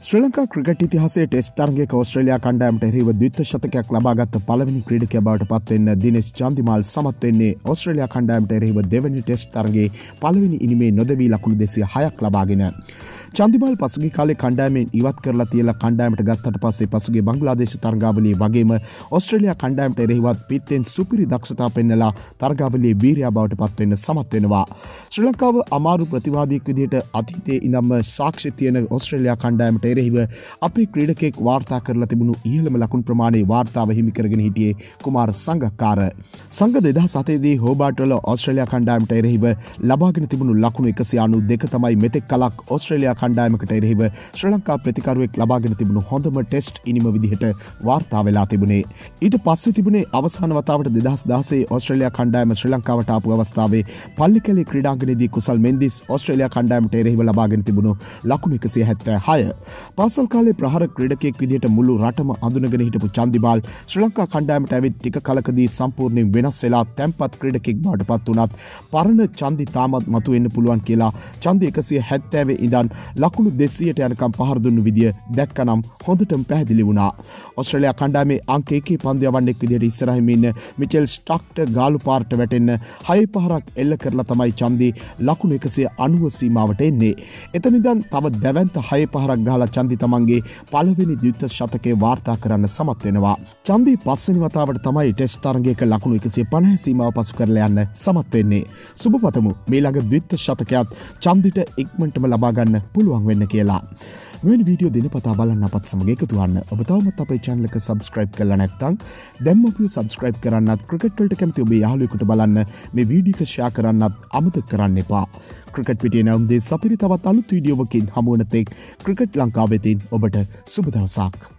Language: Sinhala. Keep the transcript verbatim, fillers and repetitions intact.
ශ්‍රී ලංකා ක්‍රිකට් ඉතිහාසයේ ටෙස්ට් තරගයක ඕස්ට්‍රේලියා කණ්ඩායමට එරෙහිව ද්විත්ව ශතකයක් ලබාගත් පළවෙනි ක්‍රීඩකයා බවට පත්වෙන්න දිනේෂ් චන්දිමාල් සමත් වෙන්නේ ඕස්ට්‍රේලියා කණ්ඩායමට එරෙහිව දෙවැනි ටෙස්ට් තරගයේ පළවෙනි ඉනිමේ නොදැවී ලකුණු දෙසිය හයක් ලබාගෙන. චන්දිමාල් පසුගිය කාලේ කණ්ඩායමෙන් ඉවත් කරලා තියලා කණ්ඩායමට ගත්තට පස්සේ පසුගිය බංග්ලාදේශ තරගාවලියේ වගේම ඕස්ට්‍රේලියා කණ්ඩායමට එරෙහිවත් පිටෙන් සුපිරි දක්ෂතා පෙන්නලා තරගාවලියේ වීරයා බවට පත් වෙන්න සමත් වෙනවා. ශ්‍රී ලංකාව අමාරු ප්‍රතිවාදියෙක් විදිහට අතීතයේ ඉඳන්ම සාක්ෂි තියෙන ඕස්ට්‍රේලියා කණ්ඩායමට එරෙහිව අපේ ක්‍රීඩකෙක් වාර්තා කරලා තිබුණු ඉහළම ලකුණු ප්‍රමාණයේ වාර්තාව හිමි කරගෙන හිටියේ කුමාර සංගක්කාර. සංග දෙදහස් හතේ දී හෝබාට් වල ඕස්ට්‍රේලියා කණ්ඩායමට එරෙහිව ලබාගෙන තිබුණු ලකුණු එකසිය අනූ දෙක තමයි මෙතෙක් කලක් ඕස්ට්‍රේලියා කණ්ඩායමකට එරෙහිව ශ්‍රී ලංකා ප්‍රතිකරුවෙක් ලබාගෙන තිබුණු හොඳම ටෙස්ට් ඉනිම විදිහට වාර්තා වෙලා තිබුණේ. ඊට පස්සේ තිබුණේ අවසාන වතාවට දෙදහස් දහසේ ඕස්ට්‍රේලියා කණ්ඩායම ශ්‍රී ලංකාවට ආපු අවස්ථාවේ පල්ලිකැලේ ක්‍රීඩාංගණයේදී කුසල් මෙන්දිස් ඕස්ට්‍රේලියා කණ්ඩායමට එරෙහිව ලබාගෙන තිබුණු ලකුණු එකසිය හැත්තෑ හය. පාසල් කාලේ ප්‍රහාර ක්‍රීඩකයෙක් විදිහට මුළු රටම අඳුනගෙන හිටපු චන්දිමාල් ශ්‍රී ලංකා කණ්ඩායමට ඇවිත් ටික කලකදී සම්පූර්ණයෙන් වෙනස් වෙලා තැම්පත් ක්‍රීඩකෙක් බවට පත් වුණත් පරණ චන්දි තාමත් මතුවෙන්න පුළුවන් කියලා චන්දි එකසිය හැත්තෑවේ ඉඳන් ලකුණු දෙසීයට යනකම් පහර දුන්නු විදිය දැක්කනම් හොඳටම පැහැදිලි වුණා. ඕස්ට්‍රේලියා කණ්ඩායමේ අංක එකේ පන්දු යවන්නෙක් විදිහට ඉස්සරහින් ඉන්න මිචෙල් ස්ටාක්ට ගාලු පාරට වැටෙන්න හය පහරක් එල්ල කරලා තමයි චන්දි ලකුණු එකසිය අනූව සීමාවට එන්නේ. එතන ඉඳන් තව දැවැන්ත හය පහරක් ගහලා චන්දි තමන්ගේ පළවෙනි ද්විත්ව ශතකයේ වාර්තා කරන්න සමත් වෙනවා. චන්දි පස්වෙනි වතාවට තමයි ටෙස්ට් තරගයක ලකුණු එකසිය පනහ සීමාව පසු කරලා යන්න සමත් වෙන්නේ. සුබපතමු මේ ළඟ ද්විත්ව ශතකයත් චන්දිට ඉක්මනටම ලබා ගන්න පුළුවන් වෙන්න කියලා. මෙවැනි වීඩියෝ දිනපතා බලන්න අපත් සමග එකතු වන්න. ඔබ තවමත් අපේ channel එක subscribe කරලා නැත්නම් දැන්ම ඔබ subscribe කරන්නත් ක්‍රිකට් වලට කැමති ඔබේ යාළුවෙකුට බලන්න මේ වීඩියෝ එක share කරන්නත් අමතක කරන්න එපා. ක්‍රිකට් පිටියේ නම් දේ සපිරි තවත් අලුත් වීඩියෝවකින් හමු වෙන තෙක් ක්‍රිකට් ලංකාවෙතින් ඔබට සුබ දවසක්.